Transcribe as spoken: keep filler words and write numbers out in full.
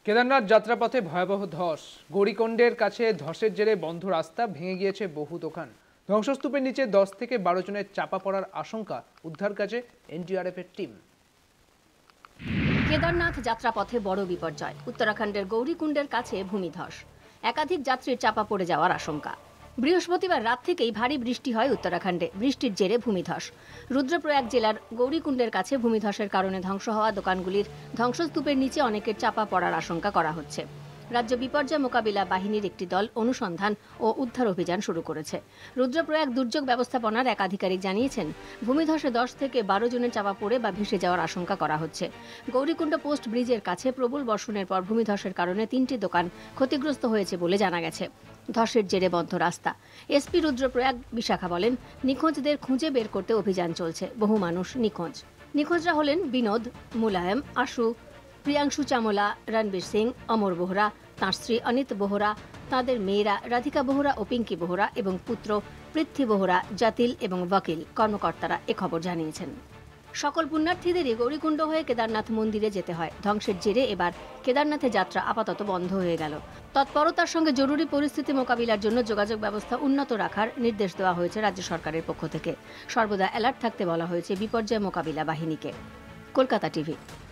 কেদারনাথ যাত্রাপথে ভয়াবহ ধস। গৌরীকুণ্ডের কাছে ধসের জেরে বন্ধ রাস্তা, ভেঙে গিয়েছে বহু দোকান। ধ্বংসস্তূপের নিচে দশ থেকে বারো জনের চাপা পড়ার আশঙ্কা। উদ্ধার কাজে এনডিআরএফ এর টিম। কেদারনাথ যাত্রাপথে বড় বিপর্যয়। উত্তরাখণ্ডের গৌরীকুণ্ডের কাছে ভূমিধস, একাধিক যাত্রীর চাপা পড়ে যাওয়ার আশঙ্কা। বৃহস্পতিবার রাত থেকেই ভারী বৃষ্টি হয় উত্তরাখণ্ডে। বৃষ্টির জেরে ভূমিধস। রুদ্রপ্রয়াগ জেলার গৌরীকুণ্ডের কাছে ভূমিধসের কারণে ধ্বংস হওয়া দোকানগুলির ধ্বংসস্তূপের নিচে অনেকের চাপা পড়ার আশঙ্কা করা হচ্ছে। রাজ্য বিপর্যয় মোকাবিলা বাহিনীর একটি দল অনুসন্ধান ও উদ্ধার অভিযান শুরু করেছে। রুদ্রপ্রয়াগ দুর্যোগ ব্যবস্থাপনার এক আধিকারিক জানিয়েছেন, ভূমিধসে দশ থেকে বারো জনের চাপা পড়ে বা ভেসে যাওয়ার আশঙ্কা করা হচ্ছে। গৌরীকুণ্ড পোস্ট ব্রিজের কাছে প্রবল বর্ষণের পর ভূমিধসের কারণে তিনটি দোকান ক্ষতিগ্রস্ত হয়েছে বলে জানা গেছে। ধসের জেরে বন্ধ রাস্তা। এসপি রুদ্রপ্রয়াগ বিশাখা বলেন, নিখোঁজদের খুঁজে বের করতে অভিযান চলছে। বহু মানুষ নিখোঁজ। নিখোঁজরা হলেন বিনোদ, মুলায়ম, আশু, প্রিয়াংশু চামোলা, রণবীর সিং, অমর বোহরা, তাঁর স্ত্রী অনিত বোহরা, তাঁদের মেয়েরা রাধিকা বোহরা ও পিঙ্কি বোহরা এবং পুত্র পৃথ্বী বোহরা, জাতিল এবং ওয়াকিল। কর্মকর্তারা এ খবর জানিয়েছেন। সকল পুণ্যার্থীদেরই গৌরীকুণ্ড হয়ে কেদারনাথ মন্দিরে যেতে হয়। ধ্বংসের জেরে এবার কেদারনাথে যাত্রা আপাতত বন্ধ হয়ে গেল। তৎপরতার সঙ্গে জরুরি পরিস্থিতি মোকাবিলার জন্য যোগাযোগ ব্যবস্থা উন্নত রাখার নির্দেশ দেওয়া হয়েছে রাজ্য সরকারের পক্ষ থেকে। সর্বদা অ্যালার্ট থাকতে বলা হয়েছে বিপর্যয় মোকাবিলা বাহিনীকে। কলকাতা টিভি।